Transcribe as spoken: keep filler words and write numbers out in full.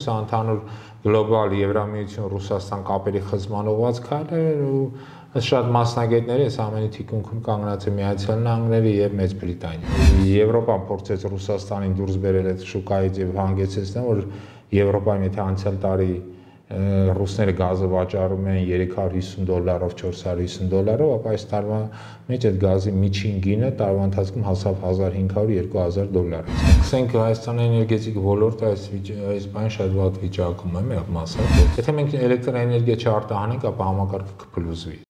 սա ընդհանուր գլոբալ Եվրամիություն Ռուսաստան կապերի խզման ուղղված քայլ է ու շատ մասնագետներ այս ամենի թիկունքում կանգնած է Միացյալ Նահանգները եւ Մեծ Բրիտանիան։ Եվրոպան փորձեց Ռուսաստանին դուրս բերել այդ շուկայից եւ հանգեցնել, որ Եվրոպայում եթե անցյալ տարի ռուսները գազը վաճառում են երեք հարյուր հիսուն դոլարով, չորս հարյուր հիսուն դոլարով, ապա այս տարվա մեջ այդ գազի միջին գինը տարվա ընթացքում հասավ հազար հինգ հարյուր երկու հազար դոլար։ Ասենք Հայաստանի էներգետիկ ոլորտը այս այս բանը շատ վատ վիճակում է, մեղմ ասած։ Եթե մենք էլեկտրաէներգիա չարտահանենք, ապա համակարգը կփլուզվի։